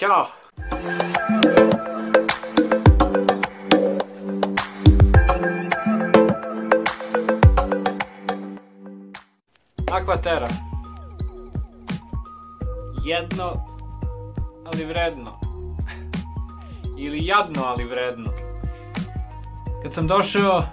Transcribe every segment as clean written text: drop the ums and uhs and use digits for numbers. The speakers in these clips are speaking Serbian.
Ćao! Aquaterra. Jedno, ali vredno. Ili jadno, ali vredno. Kad sam došao,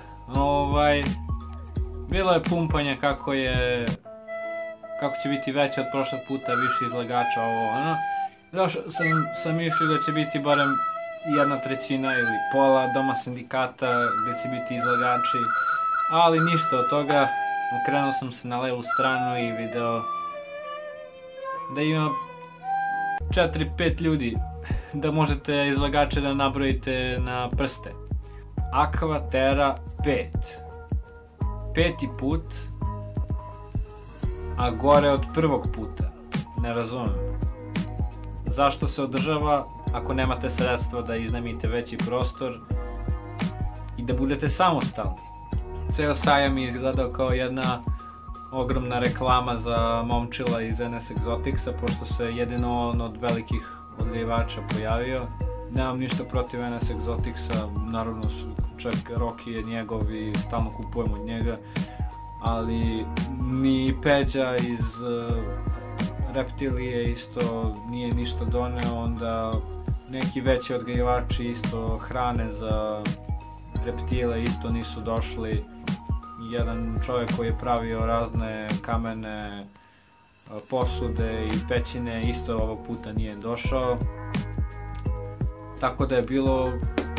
bilo je pumpanja kako će biti veće od prošlog puta, više izlagača, ovo ono. Došao sam mišljio da će biti barem 1/3 ili pola doma sindikata gdje će biti izlagači, ali ništa od toga. Okrenuo sam se na levu stranu i video da ima 4-5 ljudi, da možete izlagače da nabrojite na prste. Aquaterra 5. 5. put, a gore od prvog puta. Ne razumem. Zašto se održava ako nemate sredstva da iznajmite veći prostor i da budete samostalni? Ceo sajam je izgledao kao jedna ogromna reklama za momčila iz NS Exoticsa, pošto se jedino on od velikih odgajivača pojavio. Nemam ništa protiv NS Exoticsa, naravno čak Rocky je njegov i stalno kupujem od njega, ali ni Peđa iz Reptilije isto nije ništa doneo, onda neki veći odgajivači isto hrane za reptile isto nisu došli. Jedan čovjek koji je pravio razne kamene posude i pećine isto ovog puta nije došao. Tako da je bilo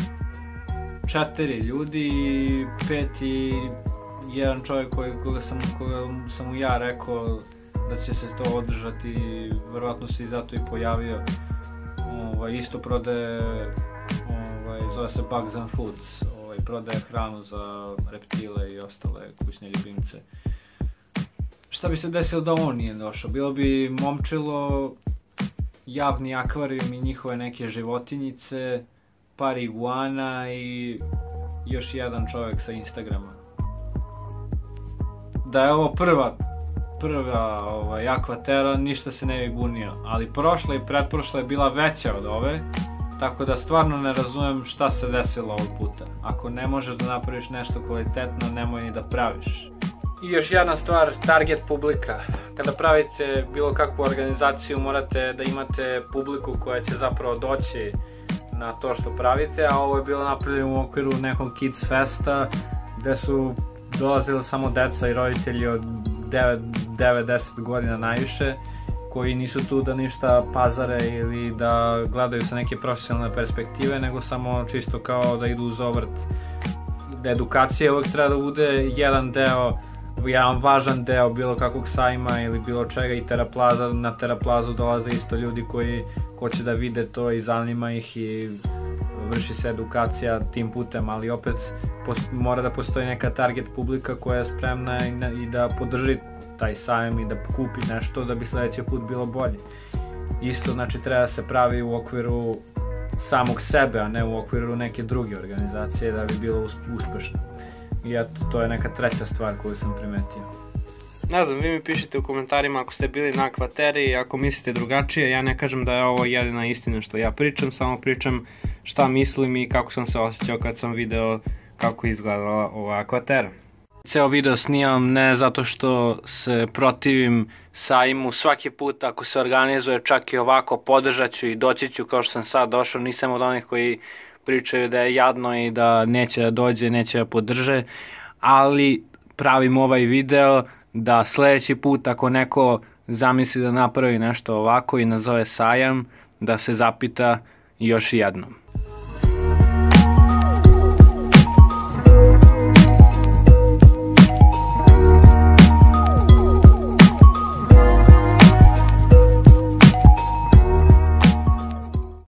4 ljudi i 5 i jedan čovjek koga sam mu ja rekao da će se to održati, vjerojatno se i zato i pojavio. Isto prodaje, zove se Bugs and Foods, prodaje hranu za reptile i ostale kućne ljubimce. Šta bi se desilo da on nije došao? Bilo bi momčilo, javni akvarijum i njihove neke životinjice, par iguana i još jedan čovjek sa Instagrama. Da je ovo prva Aquaterra, ništa se ne bi bunio, ali prošla i pretprošla je bila veća od ove, tako da stvarno ne razumem šta se desilo ovog puta. Ako ne možeš da napraviš nešto kvalitetno, nemoj ni da praviš. I još jedna stvar, target publika. Kada pravite bilo kakvu organizaciju, morate da imate publiku koja će zapravo doći na to što pravite, a ovo je bilo napravljeno u okviru nekog Kids Festa, gde su dolazili samo deca i roditelji od 9-10 godina najviše, koji nisu tu da ništa pazare ili da gledaju sa neke profesionalne perspektive, nego samo čisto kao da idu uz ovrt. Edukacija uvijek treba da bude jedan važan deo bilo kakvog sajma ili bilo čega i na Teraplazu dolaze isto ljudi koji hoće da vide to i zanima ih i vrši se edukacija tim putem, ali opet mora da postoji neka target publika koja je spremna i da podrži taj sajam i da kupi nešto da bi sljedeći put bilo bolje. Isto znači treba se pravi u okviru samog sebe, a ne u okviru neke druge organizacije da bi bilo uspešno. I eto, to je neka treća stvar koju sam primetio. Ne znam, vi mi pišite u komentarima ako ste bili na Aquaterri i ako mislite drugačije. Ja ne kažem da je ovo jedina istina što ja pričam, samo pričam šta mislim i kako sam se osjećao kad sam video kako izgledala ova Aquaterra. Ceo video snimam ne zato što se protivim sajmu, svaki put ako se organizuje čak i ovako podržat ću i doći ću kao što sam sad došao, nisam od onih koji pričaju da je jadno i da neće da dođe, neće da podrže, ali pravim ovaj video da sljedeći put ako neko zamisli da napravi nešto ovako i nazove sajam, da se zapita još jednom.